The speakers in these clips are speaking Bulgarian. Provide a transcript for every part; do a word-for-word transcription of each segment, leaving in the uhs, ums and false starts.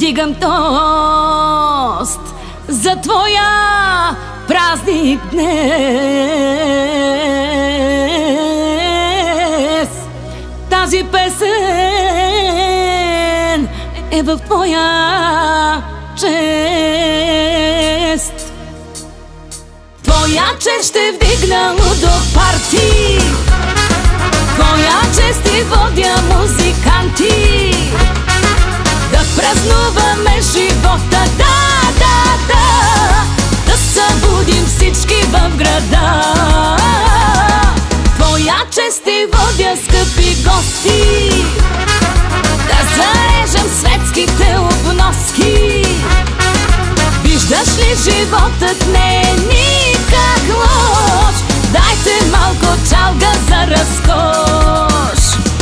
Дигам тост за твоя празник днес. Тази песен е в твоя чест. Твоя чест ще вдигна лудо парти, твоя чест ти водя музиканти, да празнуваме живота, да, да, да, да събудим всички в града. Твоя чест ти водя, скъпи гости, да зарежем светските обноски. Виждаш ли, животът не е никак лош, дайте малко чалга за разкош.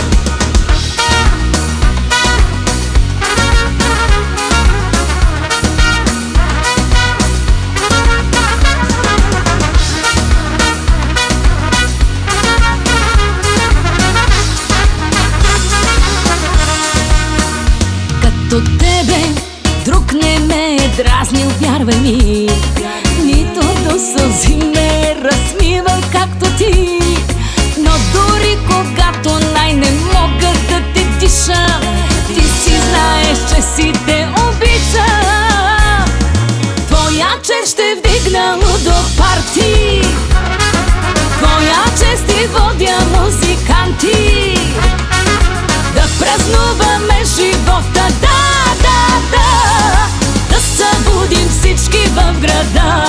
Като тебе друг не ме е дразнил, вярвай ми, нито до сълзи ме е разсмивал както ти. Но дори когато най-не мога да те дишам, ти си знаеш, че си те обичам. Твоя чест ще вдигна лудо парти, твоя чест ти водя музиканти, да празнуваме живота, да, да, да, да събудим всички в града.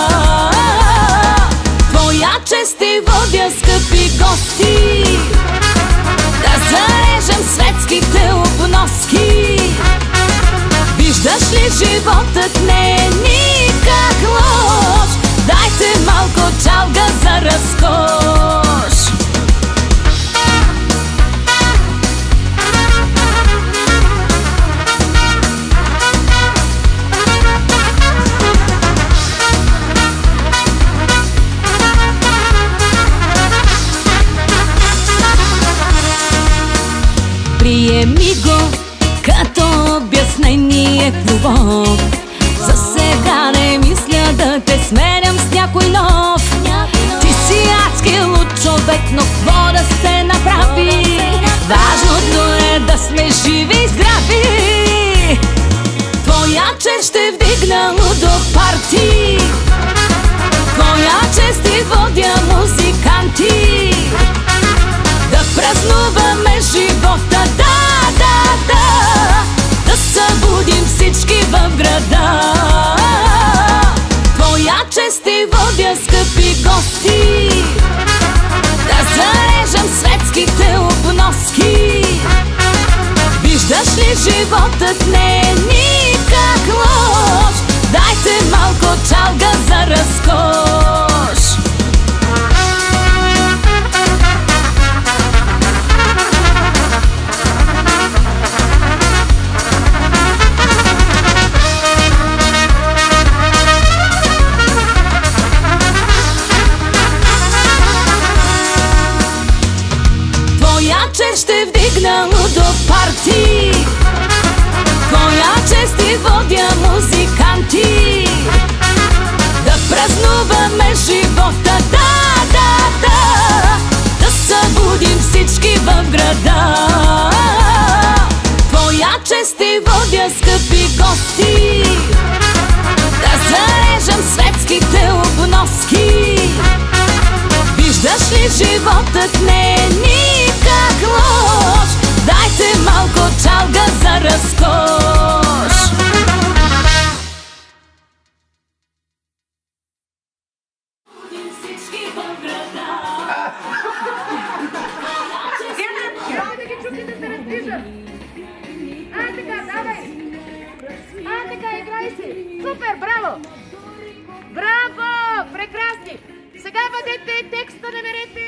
Твоя чест ти водя, скъпи гости, да зарежем светските обноски. Виждаш ли, животът не е никак лош, дайте малко чалга за разкош. Приеми го като обяснение в любов. За сега не мисля да те сменям с някой нов. Ти си адски луд човек, но какво да се направи? Важното е да сме живи и здрави. Твоя чест ще вдигна лудо парти, твоя чест ти водя музиканти, да празнуваме живота, да, да, да, да събудим всички в града. Твоя чест ти водя, скъпи гости, да зарежем светските обноски. Виждаш ли, животът не е никак лош, дайте малко чалга за разкош. Ще вдигна лудо парти, твоя чест ти водя музиканти, да празнуваме живота, да, да, да, да събудим всички в града. Твоя чест ти водя, скъпи гости, да зарежем светските обноски. Виждаш ли, животът не е никак лош, дайте малко чалга за разкош. Трябва да ги чуките да се раздвижат. А, така, давай. А, така, играй си. Супер, браво. Браво, прекрасни. Сега бъдете текста, намерете